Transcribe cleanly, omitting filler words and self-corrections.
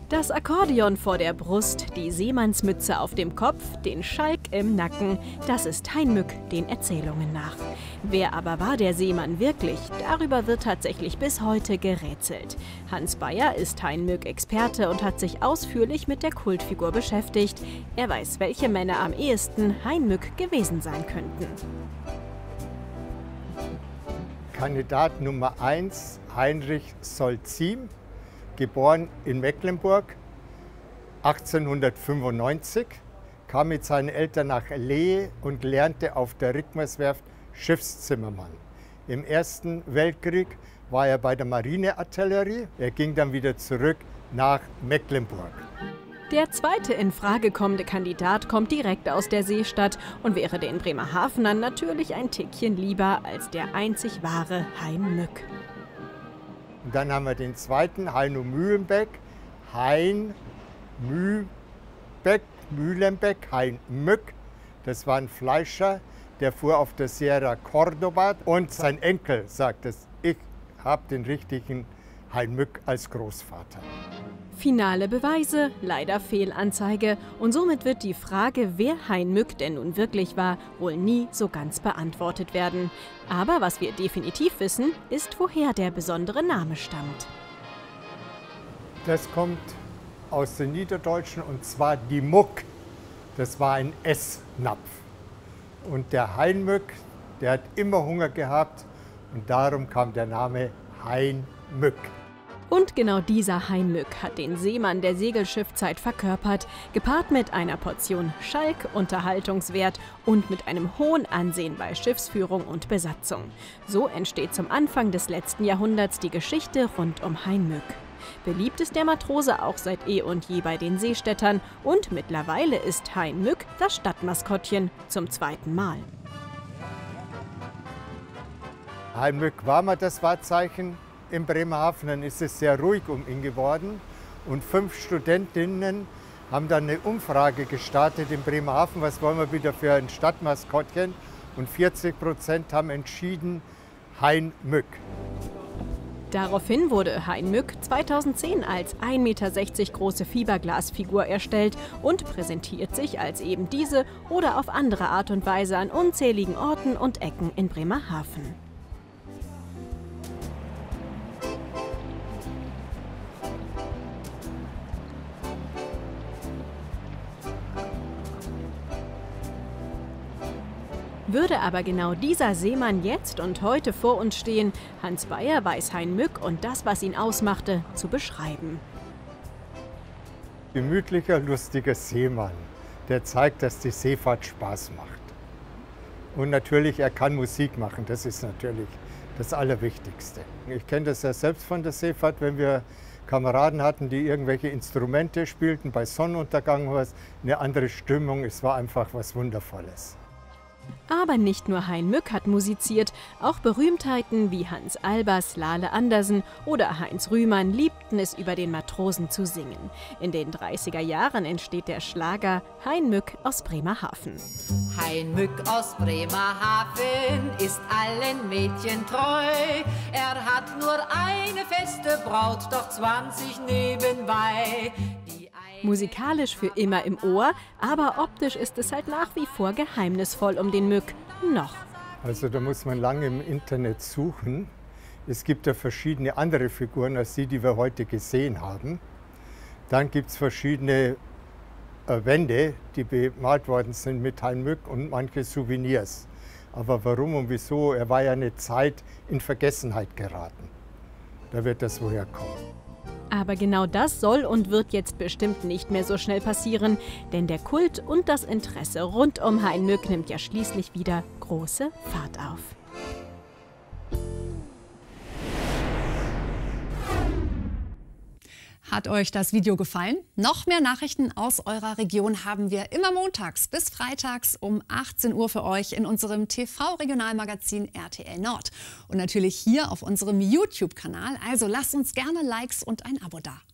Das Akkordeon vor der Brust, die Seemannsmütze auf dem Kopf, den Schalk im Nacken, das ist Heinmück den Erzählungen nach. Wer aber war der Seemann wirklich? Darüber wird tatsächlich bis heute gerätselt. Hans Beyer ist Heinmück-Experte und hat sich ausführlich mit der Kultfigur beschäftigt. Er weiß, welche Männer am ehesten Heinmück gewesen sein könnten. Kandidat Nummer 1, Heinrich Solzim, geboren in Mecklenburg 1895, kam mit seinen Eltern nach Lehe und lernte auf der Rickmerswerft Schiffszimmermann. Im Ersten Weltkrieg war er bei der Marineartillerie. Er ging dann wieder zurück nach Mecklenburg. Der zweite in Frage kommende Kandidat kommt direkt aus der Seestadt und wäre den Bremerhavenern natürlich ein Tickchen lieber als der einzig wahre Heinmück. Und dann haben wir den zweiten, Heino Mühlenbeck, Mühlenbeck, Heinmück. Das war ein Fleischer, der fuhr auf der Sierra Cordoba. Und sein Enkel sagt es, ich habe den richtigen Heinmück als Großvater. Finale Beweise, leider Fehlanzeige. Und somit wird die Frage, wer Heinmück denn nun wirklich war, wohl nie so ganz beantwortet werden. Aber was wir definitiv wissen, ist, woher der besondere Name stammt. Das kommt aus dem Niederdeutschen, und zwar die Muck. Das war ein Essnapf. Und der Heinmück, der hat immer Hunger gehabt, und darum kam der Name Heinmück. Und genau dieser Heinmück hat den Seemann der Segelschiffzeit verkörpert, gepaart mit einer Portion Schalk, Unterhaltungswert und mit einem hohen Ansehen bei Schiffsführung und Besatzung. So entsteht zum Anfang des letzten Jahrhunderts die Geschichte rund um Heinmück. Beliebt ist der Matrose auch seit eh und je bei den Seestädtern und mittlerweile ist Heinmück das Stadtmaskottchen zum zweiten Mal. Heinmück war mal das Wahrzeichen. In Bremerhaven dann ist es sehr ruhig um ihn geworden, und 5 Studentinnen haben dann eine Umfrage gestartet in Bremerhaven, was wollen wir wieder für ein Stadtmaskottchen, und 40% haben entschieden Heinmück. Daraufhin wurde Heinmück 2010 als 1,60 Meter große Fiberglasfigur erstellt und präsentiert sich als eben diese oder auf andere Art und Weise an unzähligen Orten und Ecken in Bremerhaven. Würde aber genau dieser Seemann jetzt und heute vor uns stehen, Hans Beyer weiß Heinmück und das, was ihn ausmachte, zu beschreiben. Gemütlicher, lustiger Seemann, der zeigt, dass die Seefahrt Spaß macht. Und natürlich, er kann Musik machen, das ist natürlich das Allerwichtigste. Ich kenne das ja selbst von der Seefahrt, wenn wir Kameraden hatten, die irgendwelche Instrumente spielten, bei Sonnenuntergang war es eine andere Stimmung, es war einfach was Wundervolles. Aber nicht nur Heinmück hat musiziert, auch Berühmtheiten wie Hans Albers, Lale Andersen oder Heinz Rühmann liebten es, über den Matrosen zu singen. In den 30er Jahren entsteht der Schlager Heinmück aus Bremerhaven. Heinmück aus Bremerhaven ist allen Mädchen treu. Er hat nur eine feste Braut, doch 20 nebenbei. Musikalisch für immer im Ohr, aber optisch ist es halt nach wie vor geheimnisvoll um den Mück. Noch. Also da muss man lange im Internet suchen. Es gibt ja verschiedene andere Figuren als die wir heute gesehen haben. Dann gibt es verschiedene Wände, die bemalt worden sind mit Heinmück und manche Souvenirs. Aber warum und wieso? Er war ja eine Zeit in Vergessenheit geraten. Da wird das woher kommen. Aber genau das soll und wird jetzt bestimmt nicht mehr so schnell passieren, denn der Kult und das Interesse rund um Heinmück nimmt ja schließlich wieder große Fahrt auf. Hat euch das Video gefallen? Noch mehr Nachrichten aus eurer Region haben wir immer montags bis freitags um 18 Uhr für euch in unserem TV-Regionalmagazin RTL Nord. Und natürlich hier auf unserem YouTube-Kanal. Also lasst uns gerne Likes und ein Abo da.